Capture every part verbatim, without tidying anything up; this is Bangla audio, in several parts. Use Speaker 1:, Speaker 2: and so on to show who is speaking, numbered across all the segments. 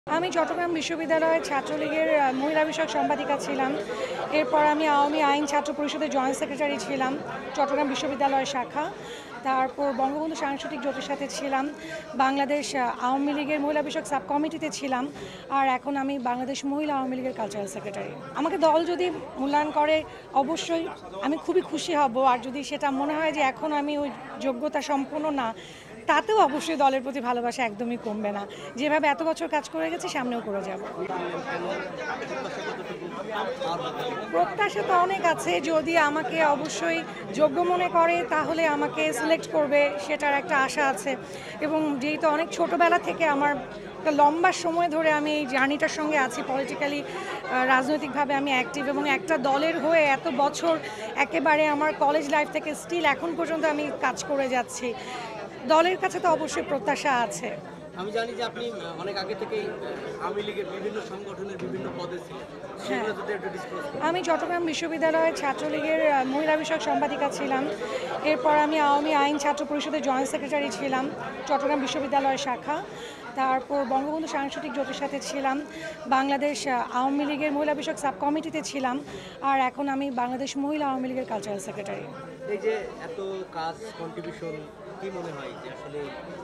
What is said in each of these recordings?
Speaker 1: আমি চট্টগ্রাম বিশ্ববিদ্যালয়ের ছাত্রলীগের মহিলা বিষয়ক সম্পাদিকা ছিলাম। এরপর আমি আওয়ামী আইন ছাত্র পরিষদের জয়েন্ট সেক্রেটারি ছিলাম চট্টগ্রাম বিশ্ববিদ্যালয়ের শাখা। তারপর বঙ্গবন্ধু সাংস্কৃতিক জোটের সাথে ছিলাম, বাংলাদেশ আওয়ামী লীগের মহিলা বিষয়ক সাব কমিটিতে ছিলাম, আর এখন আমি বাংলাদেশ মহিলা আওয়ামী লীগের কালচারাল সেক্রেটারি। আমাকে দল যদি মূল্যায়ন করে অবশ্যই আমি খুবই খুশি হব, আর যদি সেটা মনে হয় যে এখন আমি ওই যোগ্যতা সম্পন্ন না, তাতেও অবশ্যই দলের প্রতি ভালোবাসা একদমই কমবে না। যেভাবে এত বছর কাজ করে গেছি সামনেও করে যাব। প্রত্যাশা তো অনেক আছে, যদি আমাকে অবশ্যই যোগ্য মনে করে তাহলে আমাকে সিলেক্ট করবে, সেটার একটা আশা আছে। এবং যেহেতু অনেক ছোটোবেলা থেকে আমার একটা লম্বা সময় ধরে আমি এই জার্নিটার সঙ্গে আছি, পলিটিক্যালি রাজনৈতিকভাবে আমি অ্যাক্টিভ, এবং একটা দলের হয়ে এত বছর একেবারে আমার কলেজ লাইফ থেকে স্টিল এখন পর্যন্ত আমি কাজ করে যাচ্ছি, দলের কাছে তো অবশ্যই প্রত্যাশা আছে।
Speaker 2: আমি জানি যে আপনি অনেক আগে থেকেই আওয়ামী লীগের বিভিন্ন সংগঠনের বিভিন্ন পদে ছিলেন। সেগুলো যদি একটু ডিসক্লোজ করেন।
Speaker 1: আমি চট্টগ্রাম বিশ্ববিদ্যালয়ের ছাত্রলীগের মহিলা বিষয়ক সম্পাদিকা ছিলাম। এরপর আমি আওয়ামী আইন ছাত্র পরিষদের জয়েন্ট সেক্রেটারি ছিলাম চট্টগ্রাম বিশ্ববিদ্যালয়ের শাখা। তারপর বঙ্গবন্ধু সাংস্কৃতিক জোটের সাথে ছিলাম, বাংলাদেশ আওয়ামী লীগের মহিলা বিষয়ক সাব কমিটিতে ছিলাম, আর এখন আমি বাংলাদেশ মহিলা আওয়ামী লীগের কালচারাল সেক্রেটারি।
Speaker 2: এই যে এত কাজ কন্ট্রিবিউশন, কি মনে হয় যে আসলে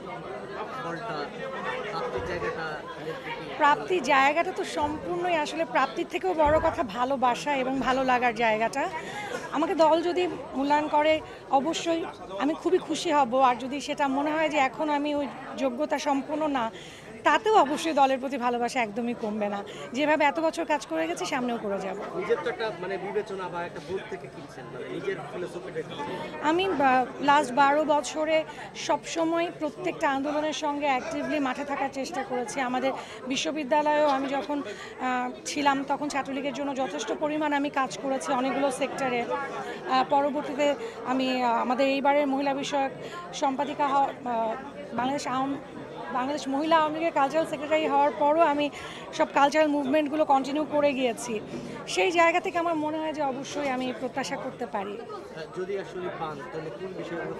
Speaker 2: ফলটা প্রাপ্তির জায়গাটা
Speaker 1: প্রাপ্তির জায়গাটা তো সম্পূর্ণই আসলে প্রাপ্তির থেকেও বড় কথা ভালোবাসা এবং ভালো লাগার জায়গাটা। আমাকে দল যদি মূল্যায়ন করে অবশ্যই আমি খুবই খুশি হব, আর যদি সেটা মনে হয় যে এখন আমি ওই যোগ্যতা সম্পন্ন না, তাতেও অবশ্যই দলের প্রতি ভালোবাসা একদমই কমবে না। যেভাবে এত বছর কাজ করে গেছি সামনেও করে যাব।
Speaker 2: নিজের তো একটা মানে বিবেচনা বা একটা বোধ থেকে কিনছেন, মানে নিজের ফিলোসফিটা কি?
Speaker 1: আমি লাস্ট বারো বছরে সবসময় প্রত্যেকটা আন্দোলনের সঙ্গে অ্যাক্টিভলি মাঠে থাকার চেষ্টা করেছি। আমাদের বিশ্ববিদ্যালয়েও আমি যখন ছিলাম তখন ছাত্রলীগের জন্য যথেষ্ট পরিমাণ আমি কাজ করেছি অনেকগুলো সেক্টরে। পরবর্তীতে আমি আমাদের এইবারের মহিলা বিষয়ক সম্পাদিকা হওয়া, বাংলাদেশ আওয়াম বাংলাদেশ মহিলা আওয়ামী লীগের কালচারাল সেক্রেটারি হওয়ার পরও আমি সব কালচারাল মুভমেন্টগুলো কন্টিনিউ করে গিয়েছি। সেই জায়গা থেকে আমার মনে হয় যে অবশ্যই আমি প্রত্যাশা করতে পারি।
Speaker 2: যদি আসলে পান তাহলে কোন বিষয়গুলো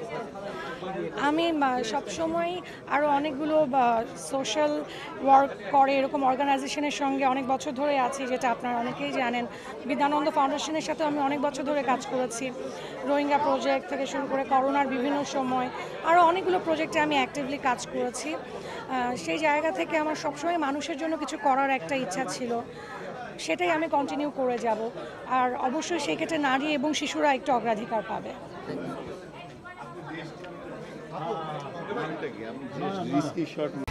Speaker 1: আমি সবসময় আরও অনেকগুলো সোশ্যাল ওয়ার্ক করে এরকম অর্গানাইজেশনের সঙ্গে অনেক বছর ধরে আছি, যেটা আপনারা অনেকেই জানেন। বিদ্যানন্দ ফাউন্ডেশনের সাথে আমি অনেক বছর ধরে কাজ করেছি, রোহিঙ্গা প্রজেক্ট থেকে শুরু করে করোনার বিভিন্ন সময় আরও অনেকগুলো প্রজেক্টে আমি অ্যাক্টিভলি কাজ করেছি। সেই জায়গা থেকে আমার সবসময় মানুষের জন্য কিছু করার একটা ইচ্ছা ছিল, সেটাই আমি কন্টিনিউ করে যাব। আর অবশ্যই সেই ক্ষেত্রে নারী এবং শিশুরা একটু অগ্রাধিকার পাবে।
Speaker 3: Risky shot